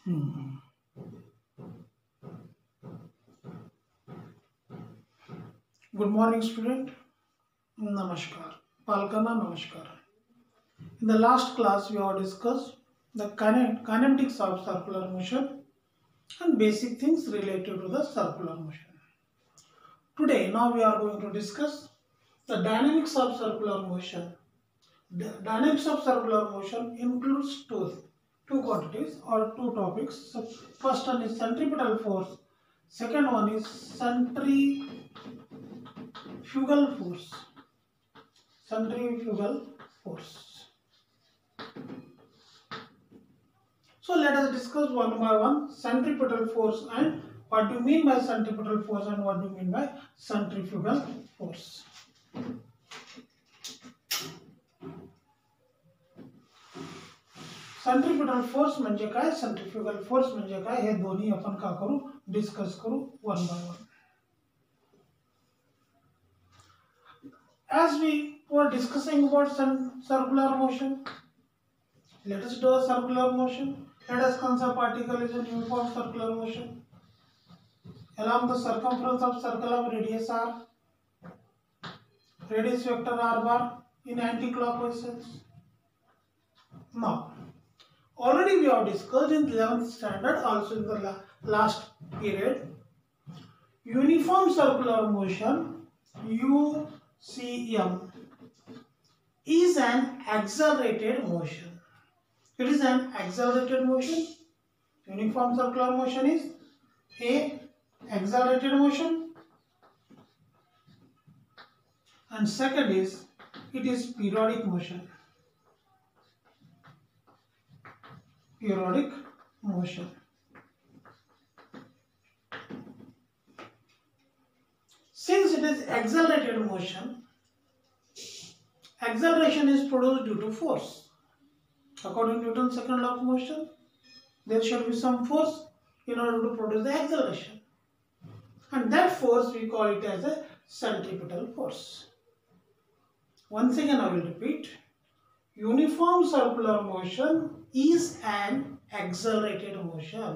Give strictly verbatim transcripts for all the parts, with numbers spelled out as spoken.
Hmm. Good morning, student. Namaskar. Palkana Namaskar. In the last class, we have discussed the kine- kinematics of circular motion and basic things related to the circular motion. Today, now we are going to discuss the dynamics of circular motion. The dynamics of circular motion includes two, two quantities or two topics. So first one is centripetal force. Second one is centrifugal force. Centrifugal force. So let us discuss one by one centripetal force and what do you mean by centripetal force and what do you mean by centrifugal force. Centripetal force म्हणजे काय, centrifugal force म्हणजे काय, हे दोन्ही आपण का करू discuss करू one by one. As we were discussing about circular motion, let us do a circular motion. Let us consider particle is a uniform circular motion along the circumference of circle of radius r, radius vector r bar in anti-clockwise sense. Now, already we have discussed in eleventh standard, also in the last period, uniform circular motion U C M is an accelerated motion. It is an accelerated motion. Uniform circular motion is a accelerated motion, and second is it is periodic motion. Periodic motion. Since it is accelerated motion, acceleration is produced due to force. According to Newton's second law of motion, there should be some force in order to produce the acceleration, and that force we call it as a centripetal force. Once again I will repeat, uniform circular motion is an accelerated motion.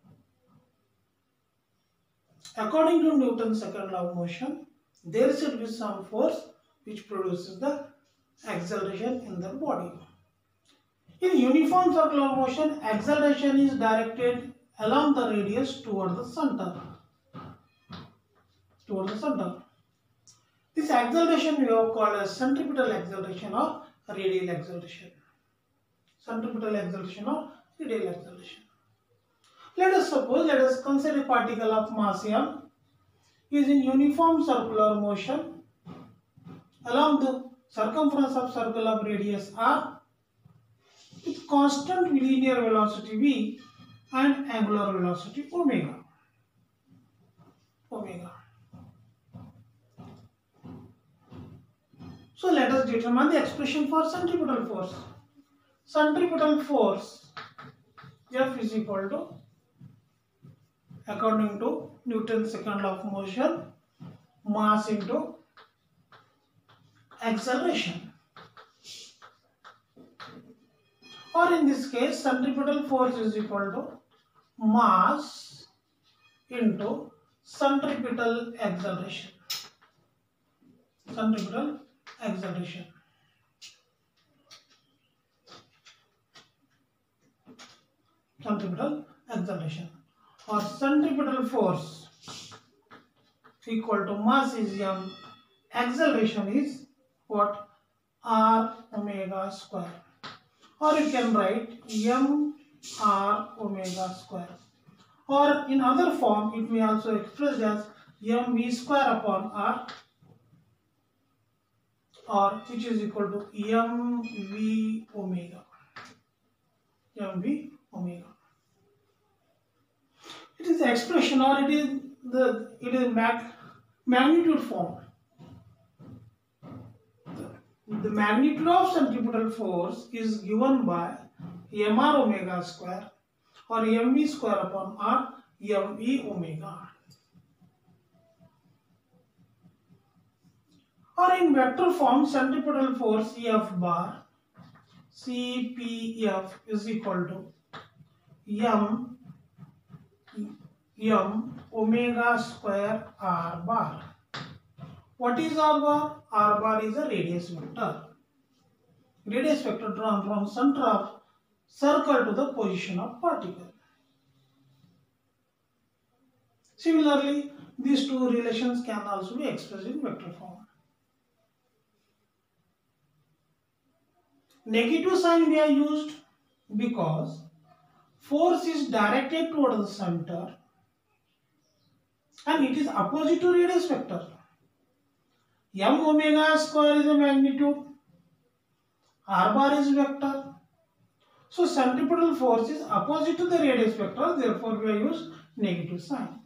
According to Newton's second law of motion, there should be some force which produces the acceleration in the body. In uniform circular motion, acceleration is directed along the radius toward the center. Toward the center. This acceleration we have called as centripetal acceleration or radial acceleration. Centripetal acceleration or radial acceleration. Let us suppose, let us consider a particle of mass m is in uniform circular motion along the circumference of circle of radius r with constant linear velocity v and angular velocity omega. Omega. So let us determine the expression for centripetal force. Centripetal force F is equal to, according to Newton's second law of motion, mass into acceleration. Or in this case, centripetal force is equal to mass into centripetal acceleration. Centripetal acceleration. Centripetal acceleration. Or centripetal force equal to mass is m, acceleration is what? R omega square. Or you can write m r omega square. Or in other form, it may also expressed as mv square upon r, or which is equal to mv omega. mv omega. It is the expression, or it is the it is mag, magnitude form. The, the magnitude of centripetal force is given by mr omega square or mv square upon r, mv omega. Or in vector form, centripetal force F bar C P F is equal to m m omega square r bar. What is r bar? R bar is a radius vector. Radius vector drawn from center of circle to the position of particle. Similarly, these two relations can also be expressed in vector form. Negative sign we are used because force is directed toward the center and it is opposite to radius vector. M omega square is a magnitude, r bar is vector. So centripetal force is opposite to the radius vector, therefore we use negative sign.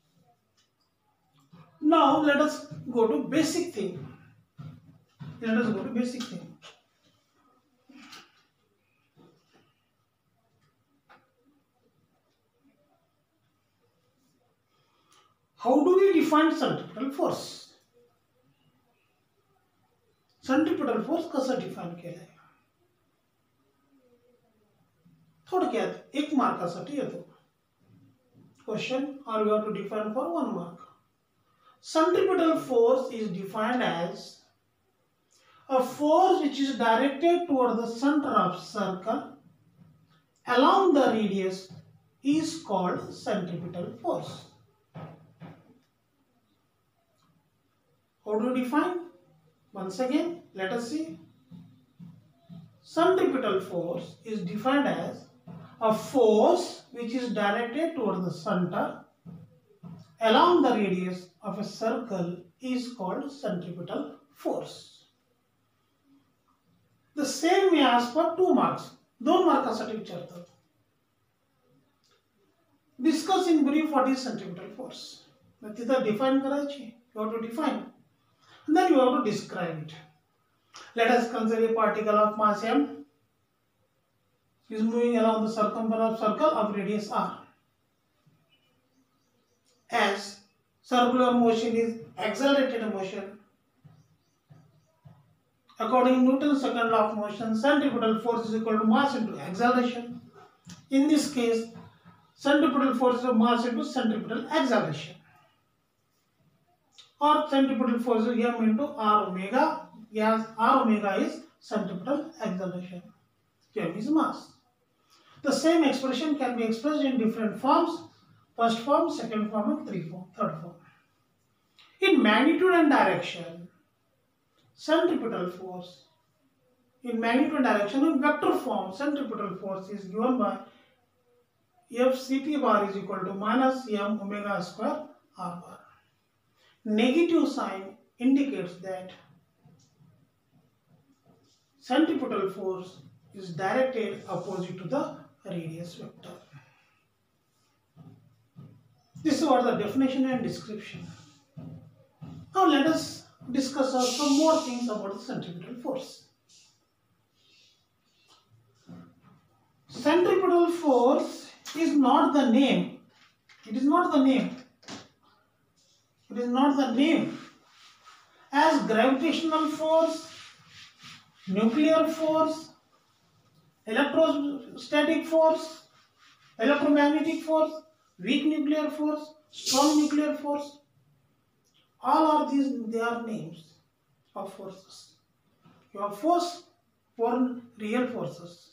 Now let us go to basic thing. Let us go to basic thing. How do we define centripetal force? Centripetal force कसा define केला आहे? थोडक्यात एक मार्कासाठी येतो question, or we have to define for one mark. Centripetal force is defined as a force which is directed toward the center of circle along the radius is called centripetal force. How do you define? Once again, let us see. Centripetal force is defined as a force which is directed toward the center along the radius of a circle is called centripetal force. The same we ask for two marks. दोन मार्कासाठी विचारतात. Discuss in brief what is centripetal force. मग तिथं define करायची. You have to define. And then you have to describe it. Let us consider a particle of mass m is moving along the circumference of circle of radius r. As circular motion is accelerated motion, according to Newton's second law of motion, centripetal force is equal to mass into acceleration. In this case, centripetal force is mass into centripetal acceleration. Or centripetal force is m into r omega. Yes, r omega is centripetal acceleration. M is mass. The same expression can be expressed in different forms. First form, second form, and three form, third form. In magnitude and direction, centripetal force. In magnitude and direction, in vector form, centripetal force is given by F C T bar is equal to minus m omega square r bar. Negative sign indicates that centripetal force is directed opposite to the radius vector. This is what the definition and description. Now let us discuss some more things about the centripetal force. Centripetal force is not the name. It is not the name. It is not the name. As gravitational force, nuclear force, electrostatic force, electromagnetic force, weak nuclear force, strong nuclear force, all are these, they are names of forces. You have force for real forces.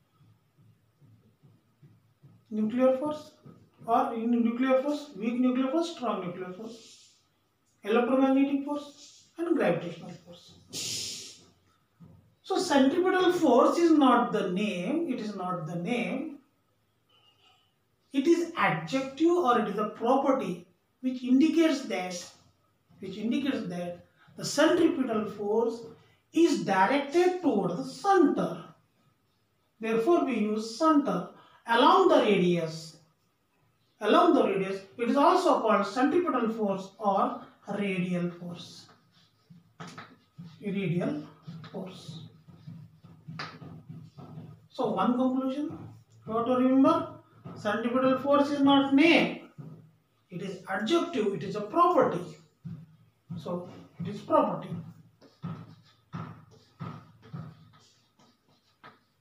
Nuclear force or nuclear force, weak nuclear force, strong nuclear force, electromagnetic force and gravitational force. So centripetal force is not the name, it is not the name. It is adjective or it is a property which indicates that, which indicates that the centripetal force is directed toward the center. Therefore we use center along the radius. Along the radius, it is also called centripetal force or radial force. Radial force. So one conclusion, you have to remember, centripetal force is not name. It is adjective, it is a property. So it is property.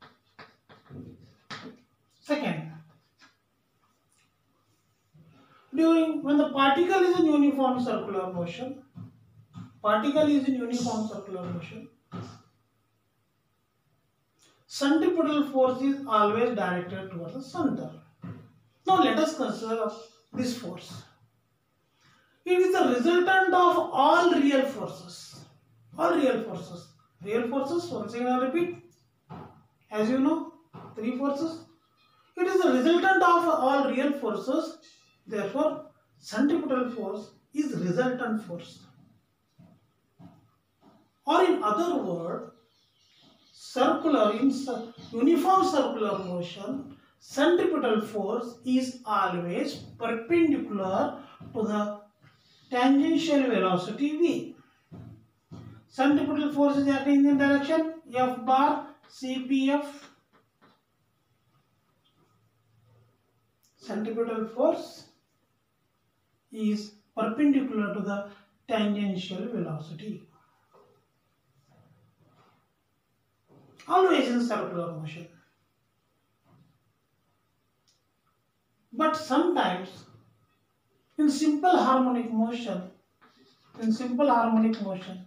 Second, during when the particle is in uniform circular motion, particle is in uniform circular motion, centripetal force is always directed towards the center. Now let us consider this force. It is the resultant of all real forces. All real forces. Real forces, once again I repeat, as you know, three forces. It is the resultant of all real forces. Therefore, centripetal force is resultant force. Or in other words, circular in uniform circular motion, centripetal force is always perpendicular to the tangential velocity v. Centripetal force is acting in the direction F bar C P F. Centripetal force is perpendicular to the tangential velocity. Always in circular motion. But sometimes in simple harmonic motion, in simple harmonic motion,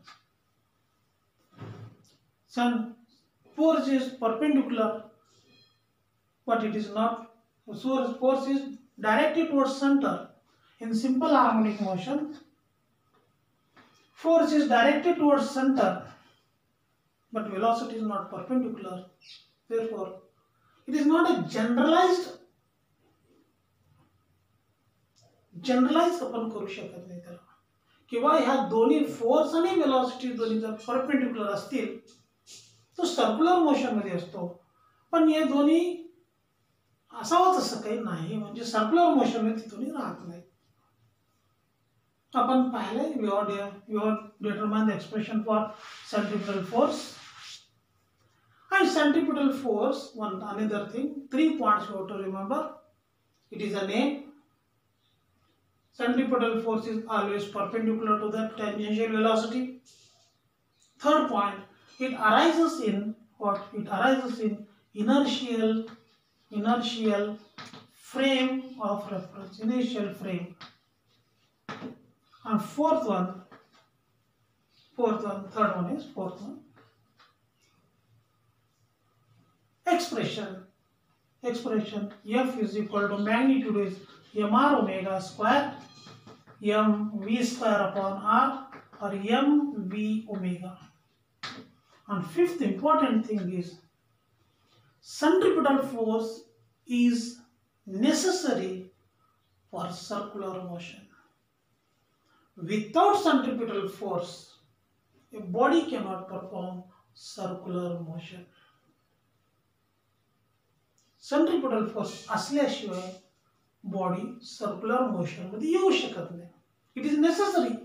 some force is perpendicular, but it is not. So force is directed towards center. In simple harmonic motion, force is directed towards center, but velocity is not perpendicular. Therefore, it is not a generalized generalized आपण करू शकत नाही त्याला. किंवा ह्या दोन्ही force आणि velocity दोन्ही जर परपेंडिक्युलर असतील तो सर्क्युलर मोशन मध्ये असतो. पण हे दोन्ही असावंच असं काही नाही, म्हणजे सर्क्युलर मोशन मध्ये दोन्ही राहत नाही. आपण पाहिले we have we have determined the expression for centripetal force. And centripetal force, one another thing, three points you have to remember. It is a name. Centripetal force is always perpendicular to the tangential velocity. Third point, it arises in what? It arises in inertial inertial frame of reference, inertial frame. And fourth one, fourth one, third one is fourth one. Expression, expression F is equal to magnitude is mr omega square, m v square upon r, or m v omega. And fifth important thing is centripetal force is necessary for circular motion. Without centripetal force, a body cannot perform circular motion. Centripetal force असल्याशिवाय body circular motion मध्ये येऊ शकत नाही. It is necessary.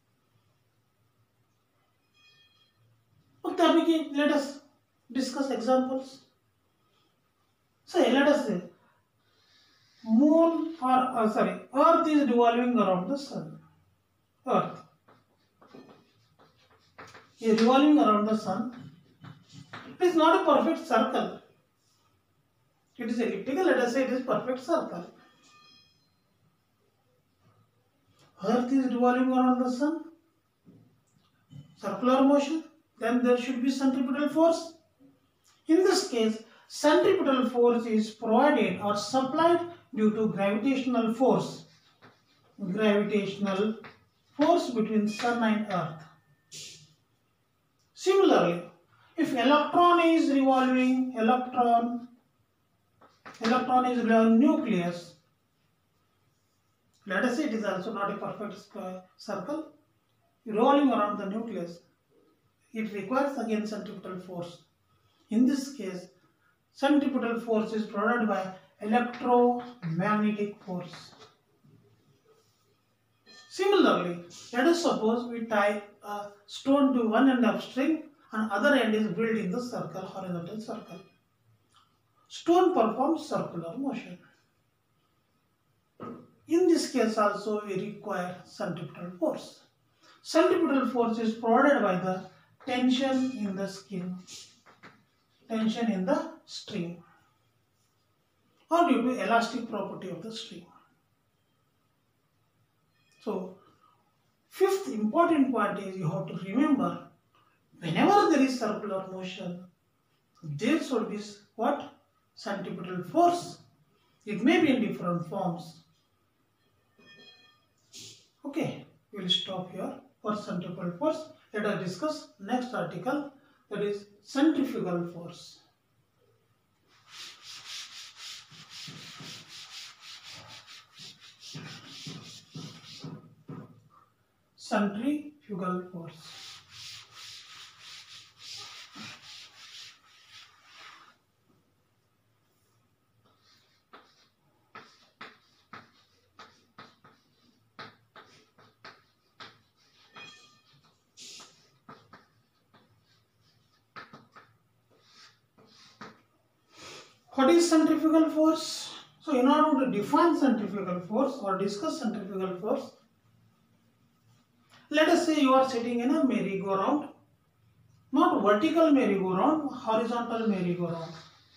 मग त्यापैकी let us discuss examples. Say, let us say moon or uh, sorry, earth is revolving around the sun. Earth is revolving around the sun. It is not a perfect circle. It is elliptical. Let us say it is perfect circle. Earth is revolving around the sun. Circular motion. Then there should be centripetal force. In this case, centripetal force is provided or supplied due to gravitational force. Gravitational force between sun and earth. Similarly, if electron is revolving, electron, electron is revolving nucleus. Let us say it is also not a perfect circle. Revolving around the nucleus, it requires again centripetal force. In this case, centripetal force is provided by electromagnetic force. Similarly, let us suppose we tie a stone to one end of string and other end is built in the circle, horizontal circle. Stone performs circular motion. In this case also we require centripetal force. Centripetal force is provided by the tension in the skin, tension in the string, or due to elastic property of the string. So, fifth important point is you have to remember, whenever there is circular motion, there should be what? Centripetal force. It may be in different forms. Okay, we will stop here for centripetal force. Let us discuss next article, that is centrifugal force. Centrifugal force. What is centrifugal force? So, in order to define centrifugal force or discuss centrifugal force, let us say you are sitting in a merry-go-round, not vertical merry-go-round, horizontal merry-go-round.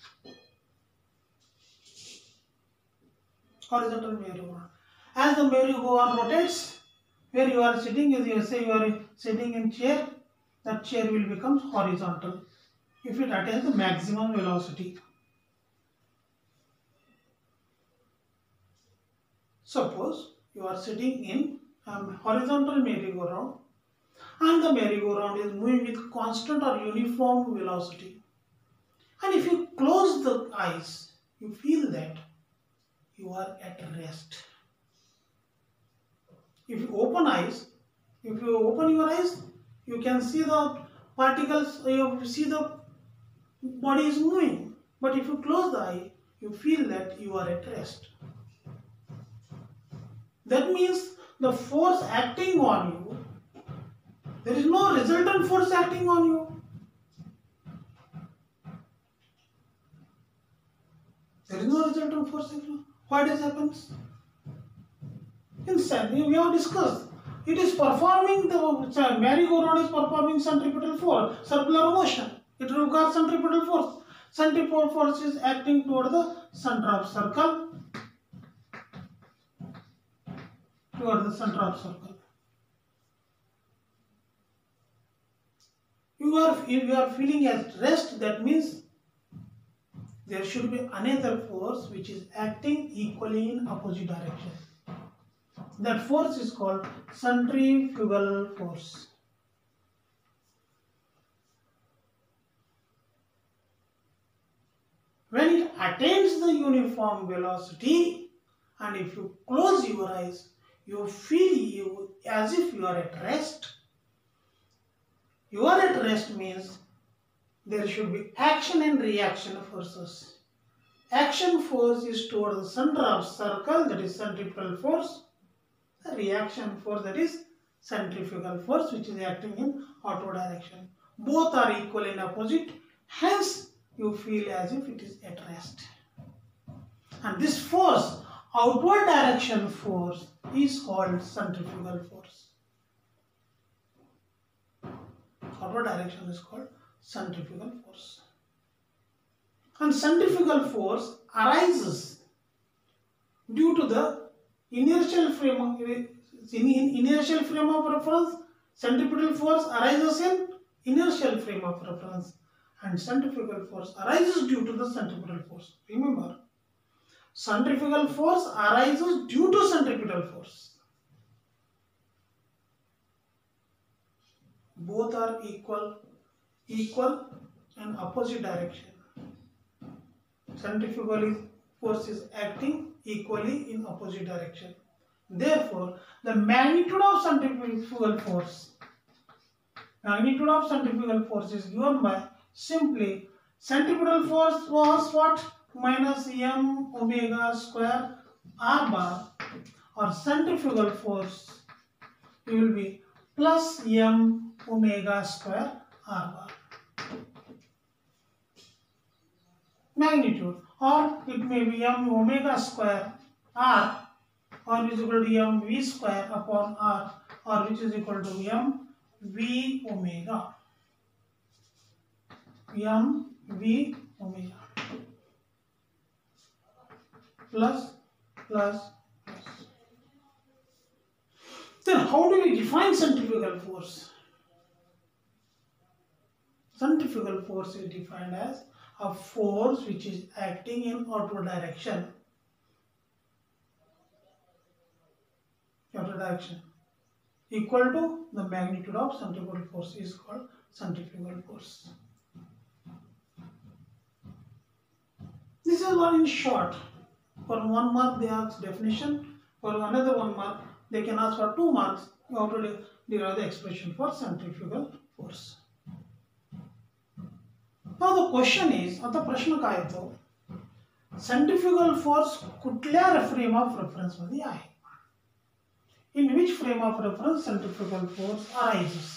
Horizontal merry-go-round. As the merry-go-round rotates, where you are sitting, as you say you are sitting in chair, that chair will become horizontal if it attains the maximum velocity. Suppose you are sitting in a horizontal merry-go-round and the merry-go-round is moving with constant or uniform velocity. And if you close the eyes, you feel that you are at rest. If you open eyes, if you open your eyes, you can see the particles, you see the body is moving. But if you close the eye, you feel that you are at rest. That means the force acting on you, there is no resultant force acting on you. There is no resultant force acting on you. Why does happens? In Sunday, we have discussed. It is performing, the merry-go-round is performing centripetal force, circular motion. It requires centripetal force. Centripetal force is acting toward the center of circle. Toward the center of circle. You are, if you are feeling at rest, that means there should be another force which is acting equally in opposite direction. That force is called centrifugal force. When it attains the uniform velocity, and if you close your eyes, you feel you as if you are at rest. You are at rest means there should be action and reaction forces. Action force is toward the center of circle, that is centripetal force. The reaction force, that is centrifugal force, which is acting in outward direction. Both are equal in opposite, hence you feel as if it is at rest. And this force, outward direction force, is called centrifugal force. Outward direction is called centrifugal force. And centrifugal force arises due to the inertial frame of, in inertial frame of reference. Centripetal force arises in inertial frame of reference, and centrifugal force arises due to the centripetal force. Remember, centrifugal force arises due to centripetal force. Both are equal, equal and opposite direction. Centrifugal force is acting equally in opposite direction. Therefore, the magnitude of centrifugal force, magnitude of centrifugal force is given by simply centripetal force was what? Minus m omega square r bar, or centrifugal force will be plus m omega square r bar. Magnitude, or it may be m omega square r, or is equal to m v square upon r, or which is equal to m v omega. m v omega plus plus plus. Then how do we define centrifugal force? Centrifugal force is defined as a force which is acting in outward direction. Outward direction equal to the magnitude of centrifugal force is called centrifugal force. This is one in short. For one mark they ask definition. For another one mark they can ask for two marks. You have to derive the expression for centrifugal force. Now the question is, आता प्रश्न काय येतो, centrifugal force कुठल्या frame of reference मध्ये आहे? In which frame of reference centrifugal force arises?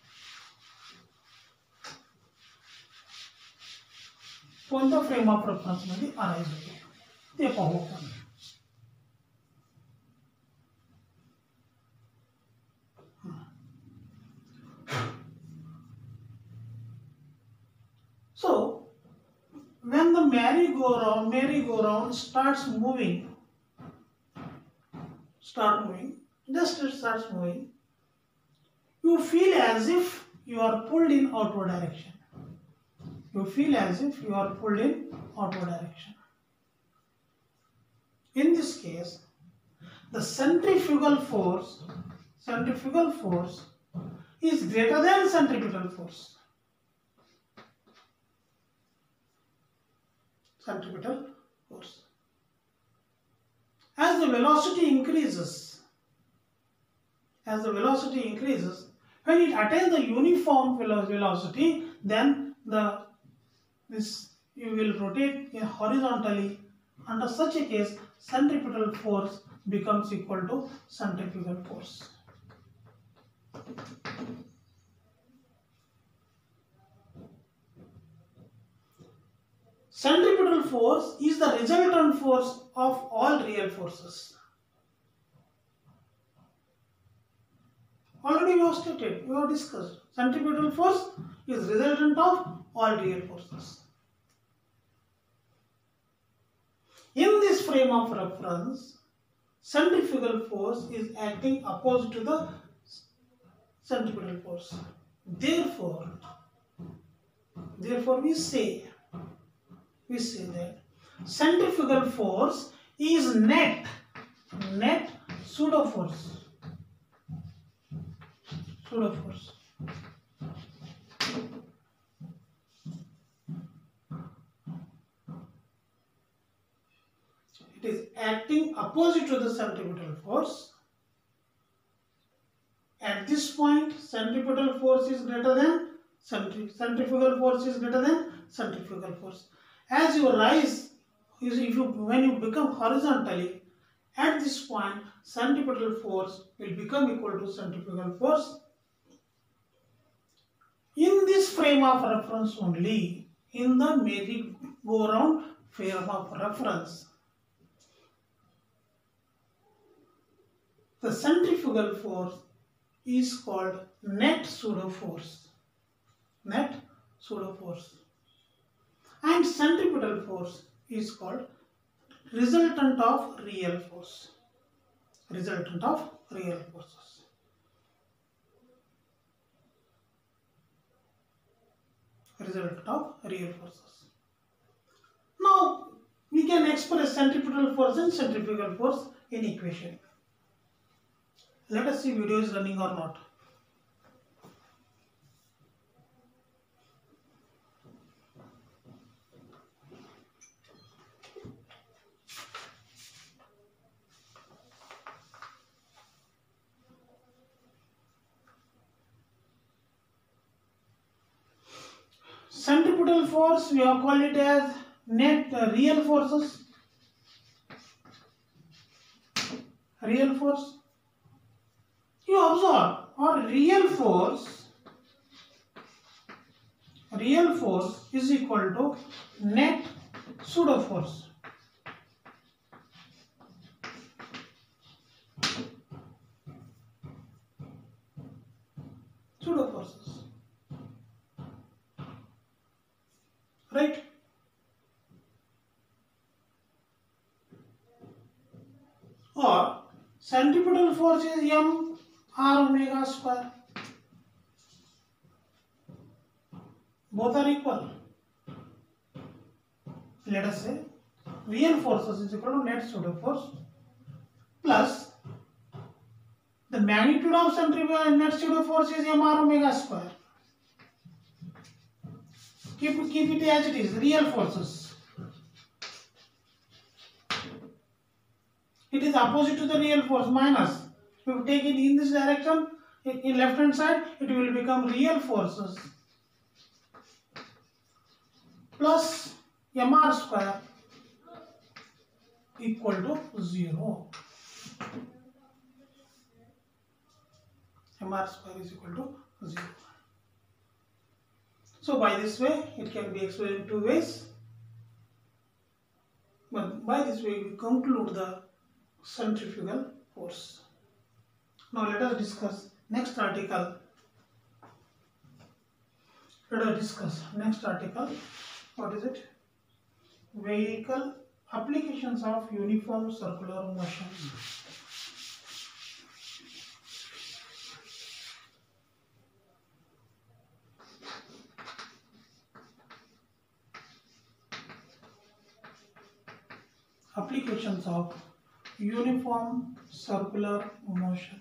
कोणत्या frame of reference मध्ये arise होते ते पाहू आपण. So, when the merry-go-round, merry-go-round starts moving, start moving, just it starts moving, you feel as if you are pulled in outward direction. You feel as if you are pulled in outward direction. In this case, the centrifugal force, centrifugal force is greater than centripetal force. Centripetal force. As the velocity increases, as the velocity increases, when it attains the uniform velocity, then the this you will rotate horizontally. Under such a case, centripetal force becomes equal to centrifugal force. Centripetal force is the resultant force of all real forces. Already we have stated, we have discussed. Centripetal force is resultant of all real forces. In this frame of reference, centrifugal force is acting opposite to the centripetal force. Therefore, therefore we say, we say that centrifugal force is net, net pseudo force, pseudo force. It is acting opposite to the centripetal force. At this point, centripetal force is greater than centri centrifugal force is greater than centrifugal force. As you rise, if you when you become horizontally, at this point, centripetal force will become equal to centrifugal force. In this frame of reference only, in the merry-go-round frame of reference, the centrifugal force is called net pseudo force. Net pseudo force. And centripetal force is called resultant of real force. Resultant of real forces. Resultant of real forces. Now we can express centripetal force and centrifugal force in equation. Let us see video is running or not. Centripetal force, we have called it as net uh, real forces. Real force. You observe, or real force, real force is equal to net pseudo force. Pseudo forces. Right? Or centripetal force is M r omega square. Both are equal. Let us say real forces is equal to net pseudo force plus the magnitude of centrifugal net pseudo force is mr omega square. Keep, keep it as it is, real forces. It is opposite to the real force, minus. If you take it in this direction, in left hand side, it will become real forces plus mr square equal to zero. Mr square is equal to zero. So by this way, it can be explained in two ways. But by this way, we conclude the centrifugal force. Now let us discuss next article. Let us discuss next article. What is it? Vehicle applications of uniform circular motion. Applications of uniform circular motion.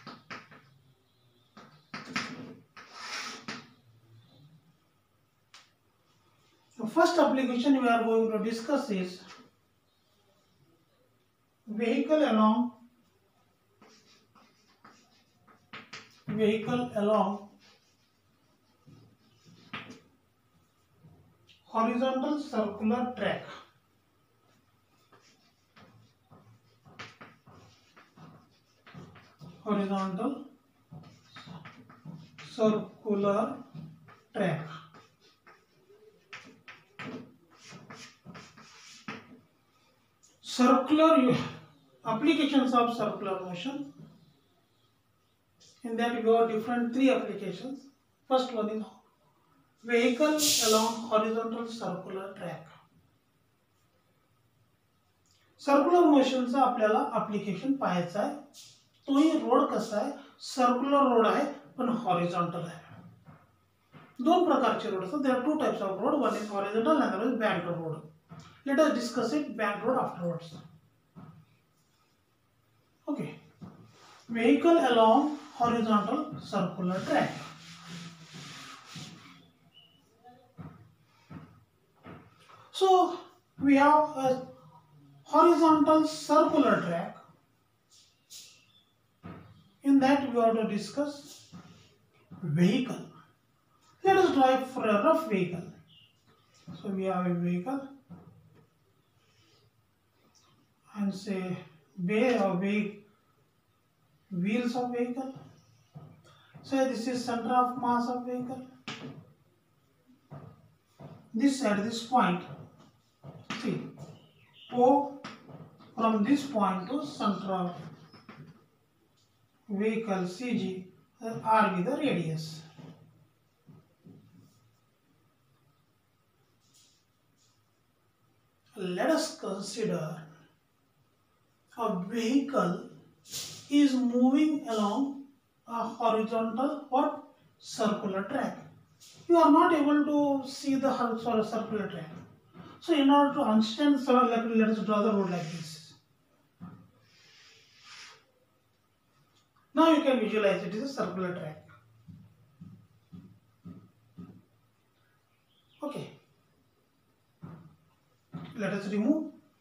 The first application we are going to discuss is vehicle along vehicle along horizontal circular track. Horizontal circular track. Circular applications of circular motion. In that we have different three applications. First one is vehicle along horizontal circular track. Circular मोशनचा आपल्याला application पाहायचा आहे. तोही road कसा आहे, circular road आहे पण horizontal आहे. दोन प्रकारचे रोड असतात. There are two types of road. One is horizontal and other is bank road. Let us discuss it bank road afterwards. Okay. Vehicle along horizontal circular track. So we have a horizontal circular track. In that we have to discuss vehicle. Let us drive for a rough vehicle. So we have a vehicle and say bay or vehicle. Wheels of vehicle. So this is center of mass of vehicle. This at this point, see, O from this point to center of vehicle C G, R with the radius. Let us consider a vehicle is moving along a horizontal or circular track. You are not able to see the circular track. So in order to understand, so let us draw the road like this. Now you can visualize it is a circular track. Okay. Let us remove.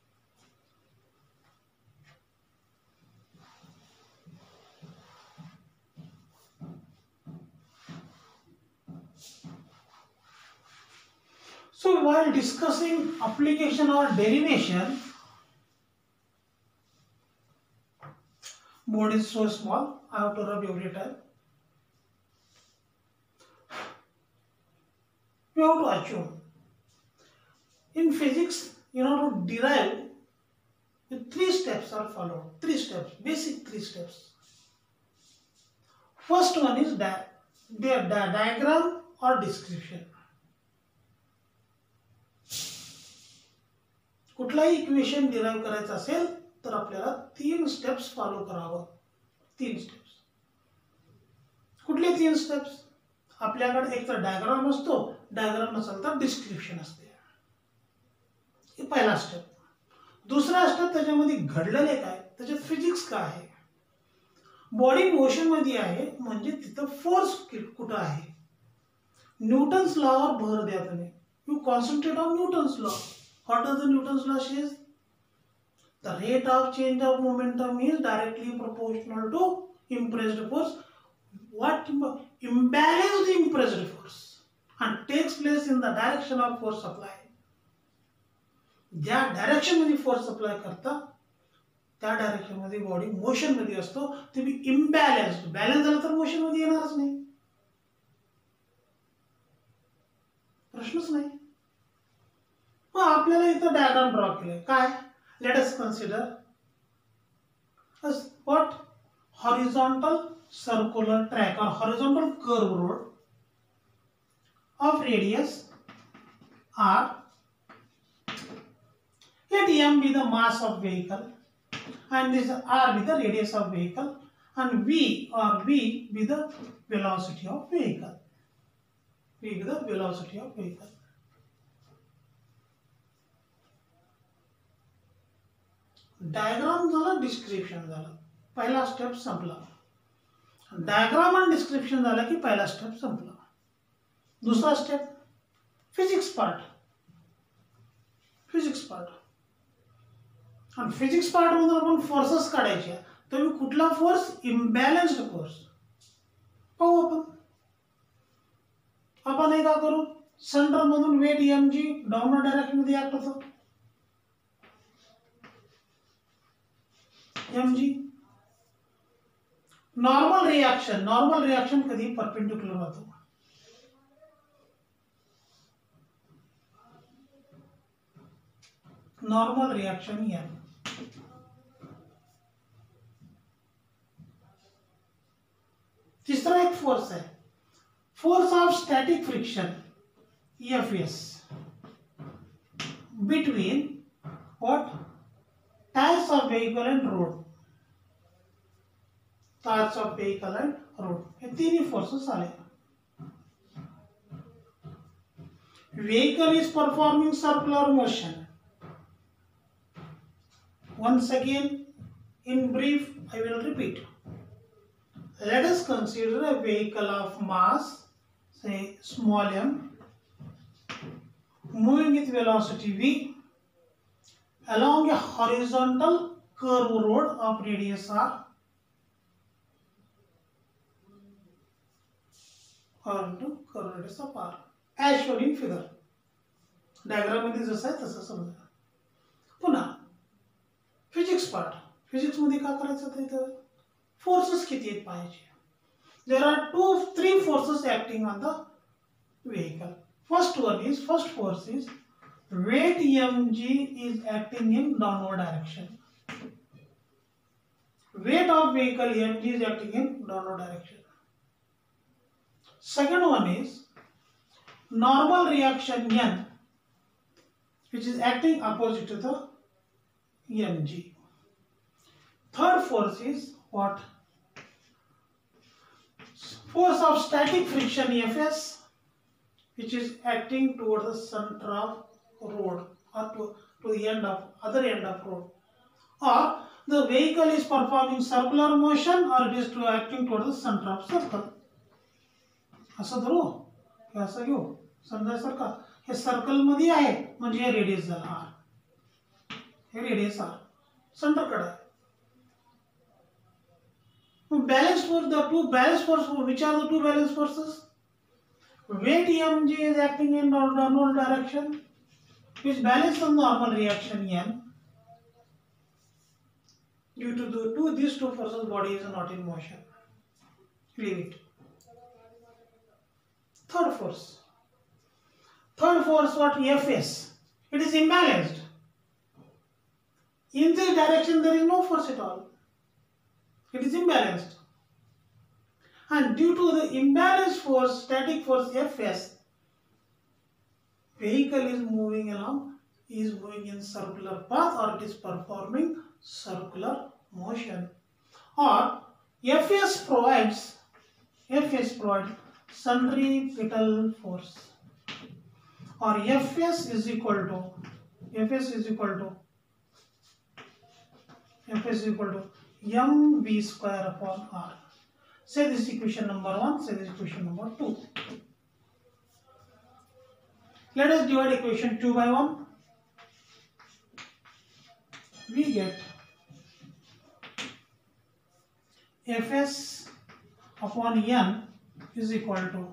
So while discussing application or derivation, board is so small, I have to rub every time. We have to assume. In physics, in order to derive, the three steps are followed. Three steps, basic three steps. First one is di di di diagram or description. कुठलाही equation derive करायचं असेल तर आपल्याला तीन steps follow करावं. तीन steps. कुठले तीन स्टेप्स? आपल्याकडे एक तर डायग्राम असतो, डायग्राम नसेल तर डिस्क्रिप्शन असते. हे पहिला स्टेप. दुसरा स्टेप त्याच्यामध्ये घडलेले काय, त्याच्यात फिजिक्स काय आहे, बॉडी मोशन मध्ये आहे म्हणजे तिथं फोर्स कुठं आहे. न्यूटन्स लॉवर भर द्या तुम्ही. You concentrate on Newton's law. What does the Newton's law says? The rate of change of momentum is directly proportional to impressed force. What imbalanced impressed force and takes place in the direction of force supply. ज्या direction मध्ये force apply करता त्या direction मध्ये body motion मध्ये असतो. तुम्ही इम्बॅलन्स्ड, balance झालं तर मोशन मध्ये येणारच नाही. प्रश्नच नाही. मग आपल्याला इथं डायग्राम ड्रॉ केलंय. काय? Let us consider as what? Horizontal circular track or horizontal curve road of radius r. Let m be the mass of vehicle and this r be the radius of vehicle and v or v be the velocity of vehicle. V be the velocity of vehicle. Diagram झाला, description झालं, पहिला step संपला. Diagram आणि description झालं की पहिला step संपला. दुसरा step physics part. Physics part आणि फिजिक्स पार्ट मधून आपण फोर्सेस काढायचे. तुम्ही कुठला फोर्स? इम्बॅलन्स्ड फोर्स. पाहू आपण. आपण हे का करू? सेंटर मधून weight M G downward direction मध्ये ऍक्ट होतो. mg normal reaction. Normal reaction कधी परपेंडिक्युलर होतो. Normal reaction m. तीसरा एक फोर्स है, force of static friction Fs between what? Tires of vehicle and road. Tires of vehicle and road. ये तीन forces आले. Vehicle is performing circular motion. Once again, in brief, I will repeat. Let us consider a vehicle of mass, say small m, moving with velocity v along a horizontal curve road of radius r or into curve radius of r as shown in figure. Diagram मध्ये जसं आहे तसं समजा. पुन्हा physics part. Physics मध्ये काय करायचं तर इथं फोर्सेस किती आहेत पाहायचे. There are two three forces acting on the vehicle. First one is first force is weight mg is acting in downward direction. Weight of vehicle mg is acting in downward direction. Second one is normal reaction n, which is acting opposite to the mg. Third force is what? Force of static friction Fs, which is acting toward the center of road or to, to the end of other end of road, or the vehicle is performing circular motion or it is to acting toward the center of circle. असं धरू, हे असं घेऊ. समजा सारखा हे circle मध्ये आहे म्हणजे हे रेडियस झाला r. हे रेडियस r सेंटर कडे आहे. Balance force, the two balance force, which are the two balance forces? Weight mg is acting in downward direction, which balance the normal reaction n. Due to the two these two forces, body is not in motion. Leave it. Third force. Third force, what? Fs. It is imbalanced. In this direction, there is no force at all. It is imbalanced. And due to the imbalanced force, static force Fs, vehicle is moving along, is moving in circular path, or it is performing circular motion. Or Fs provides Fs provides centripetal force, or Fs is equal to Fs is equal to Fs is equal to mv square upon r. Say this equation number one. Say this equation number two. Let us divide equation two by one. We get Fs upon n is equal to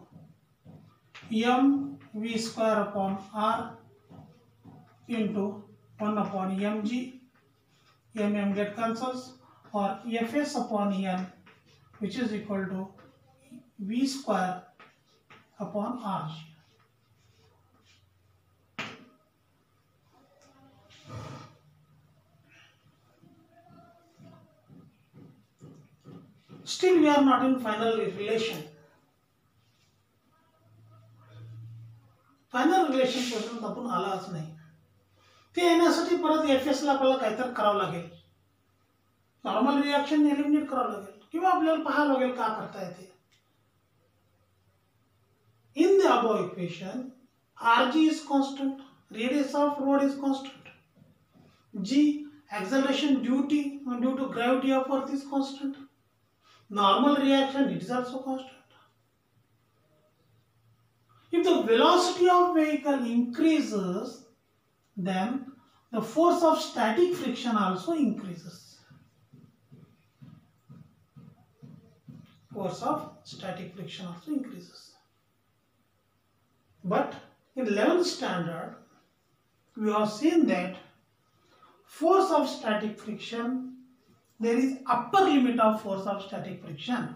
mv square upon r into one upon mg. Mm get cancels, or Fs upon n, which is equal to v square upon rg. Still we are not in final relation. Final relation पर्यंत आपण आलाच नाही. ते येण्यासाठी परत FS ला आपल्याला काहीतरी करावं लागेल. नॉर्मल रिएक्शन एलिमिनेट करावं लागेल किंवा आपल्याला पाहावं लागेल का करता येते. In the above equation, Rg is constant, radius of rod is constant, G, acceleration due to, due to gravity of earth is constant, normal reaction it is also constant. If the velocity of vehicle increases, then the force of static friction also increases. Force of static friction also increases. But in eleventh standard, we have seen that force of static friction, there is upper limit of force of static friction.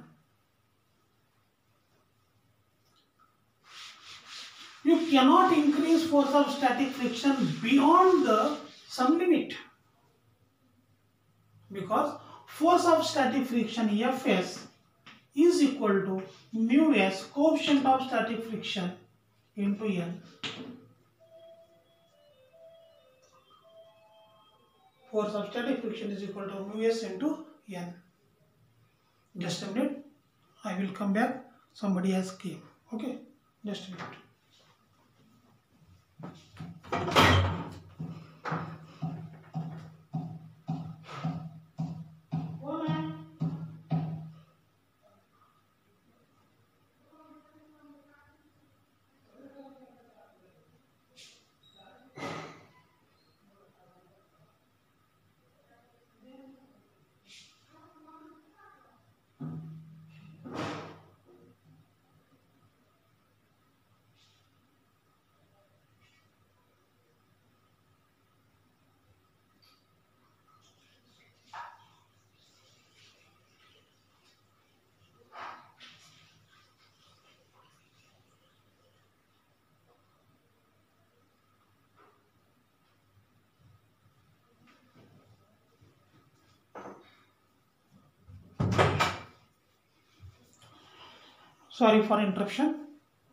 You cannot increase force of static friction beyond the some limit, because force of static friction Fs is equal to mu s, coefficient of static friction, into n. Force of static friction is equal to mu s into n. Just a minute, I will come back. Somebody has came. Okay, just a minute. Sorry for interruption.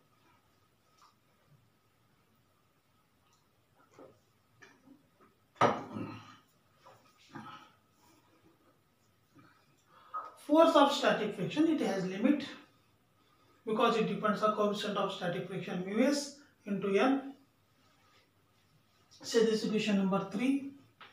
Force of static friction, it has limit because it depends on coefficient of static friction mu s into n. Say this equation number three.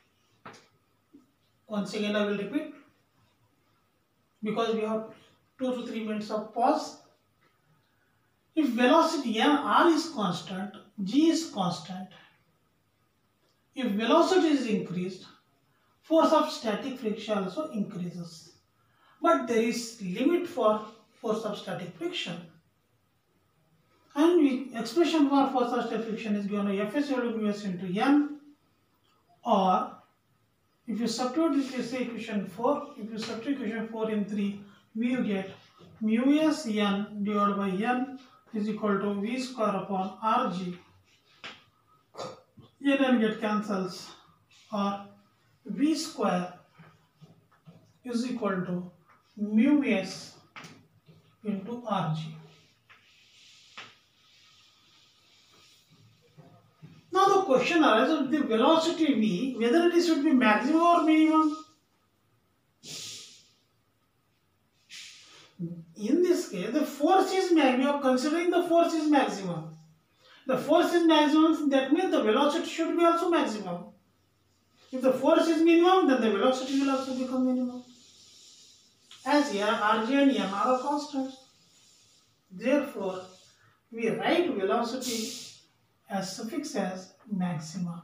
Once again I will repeat because we have two to three minutes of pause. If velocity n r is constant, g is constant. If velocity is increased, force of static friction also increases. But there is limit for force of static friction. And we, expression for force of static friction is given by Fs equal to mu s into n, or if you substitute this, you say equation four, if you substitute equation four in three, we will get mu s n divided by n is equal to v square upon rg. N get cancels, or v square is equal to mu s into rg. Now the question arises, the velocity v, whether it should be maximum or minimum. In this case, the force is maximum. We are considering the force is maximum. The force is maximum, that means the velocity should be also maximum. If the force is minimum, then the velocity will also become minimum. As here, R G and M are constants. Therefore, we write velocity as suffix as maximum,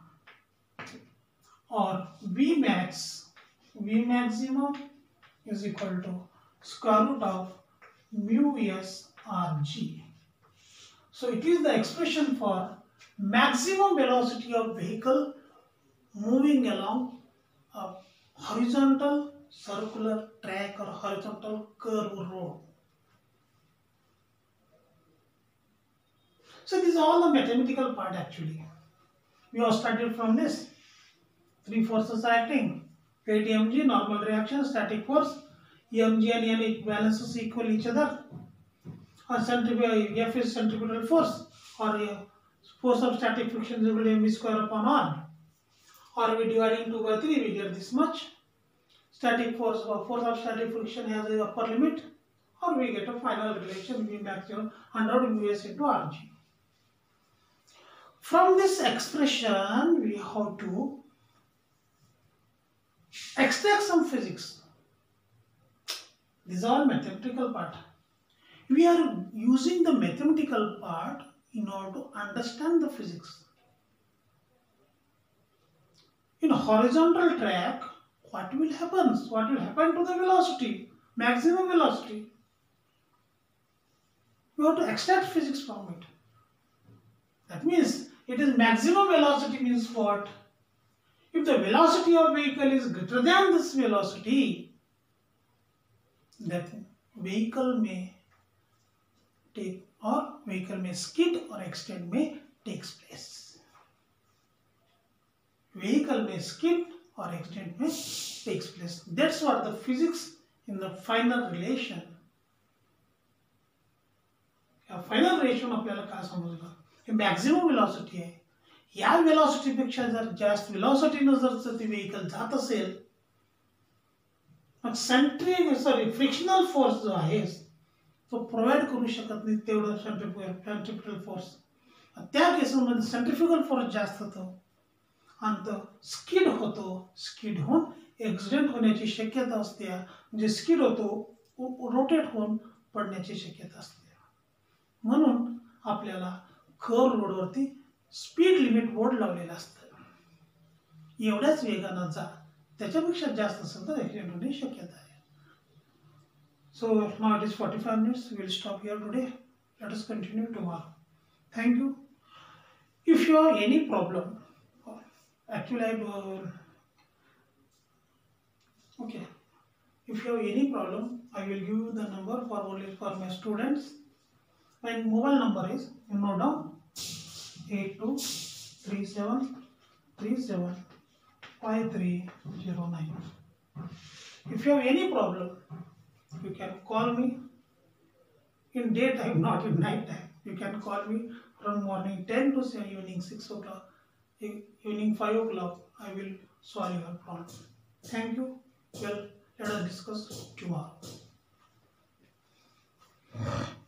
or V max. V maximum is equal to square root of mu s R G. So it is the expression for maximum velocity of vehicle moving along a horizontal circular track or horizontal curve road. So this is all the mathematical part actually. We have studied from this. Three forces are acting. eight m g, normal reaction, static force. mg and n balances equal each other. Or centrifugal, F is centripetal force. Or force of static friction is equal to mv square upon r. Or we dividing two by three, we get this much. Static force or force of static friction has a upper limit. Or we get a final relation V maximum one hundred mu s into R G. From this expression, we have to extract some physics. This is all mathematical part. We are using the mathematical part in order to understand the physics. In a horizontal track, what will happen? What will happen to the velocity? Maximum velocity. We have to extract physics from it. That means it is maximum velocity means what? If the velocity of vehicle is greater than this velocity, that vehicle may take or vehicle may skid or accident may takes place. Vehicle may skid or accident may takes place. That's what the physics in the final relation. या final relation आपल्याला काय समजलं हे maximum velocity आहे. या velocity पेक्षा जर जास्त व्हेलॉसिटीने जर ती व्हेकल जात असेल मग सेंट्री सॉरी फ्रिक्शनल फोर्स जो आहे तो प्रोव्हाइड करू शकत नाही तेवढं सेंट्रिफ्युगल फोर्स. त्या केसमध्ये सेंट्रिफ्युगल फोर्स जास्त होतो आणि तो स्किड होतो. स्किड होऊन ऍक्सिडेंट होण्याची शक्यता असते. म्हणजे स्किड होतो रोटेट होऊन पडण्याची शक्यता असते. म्हणून आपल्याला कर्व रोडवरती स्पीड लिमिट बोर्ड लावलेला असतं. एवढ्याच वेगाने जा, त्याच्यापेक्षा जास्त असेल तर ऍक्सिडेंट होण्याची शक्यता आहे. So now it is forty-five minutes. We will stop here today. Let us continue tomorrow. Thank you. If you have any problem, actually I do. Okay. If you have any problem, I will give you the number for only for my students. My mobile number is, you note down, eight two three seven three seven five three zero nine. If you have any problem, you can call me in daytime, not in night time. You can call me from morning ten to say evening six o'clock, evening five o'clock. I will solve your problem. Thank you. Well, let us discuss tomorrow.